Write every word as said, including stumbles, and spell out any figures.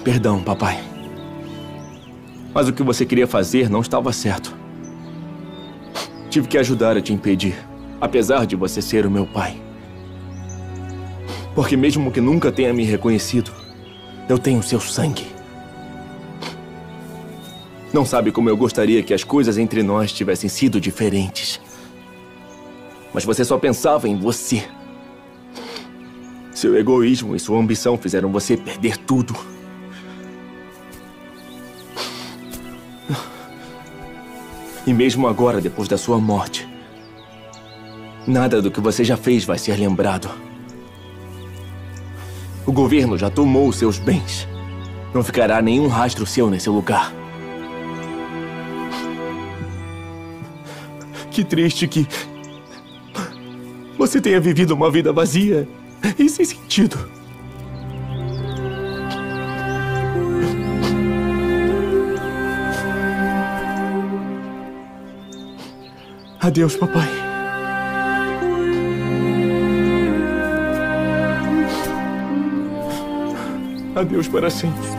perdão, papai. Mas o que você queria fazer não estava certo. Tive que ajudar a te impedir, apesar de você ser o meu pai. Porque mesmo que nunca tenha me reconhecido, eu tenho seu sangue. Não sabe como eu gostaria que as coisas entre nós tivessem sido diferentes. Mas você só pensava em você. Seu egoísmo e sua ambição fizeram você perder tudo. E mesmo agora, depois da sua morte, nada do que você já fez vai ser lembrado. O governo já tomou seus bens. Não ficará nenhum rastro seu nesse lugar. Que triste que você tenha vivido uma vida vazia e sem sentido. Adeus, papai. Adeus para sempre.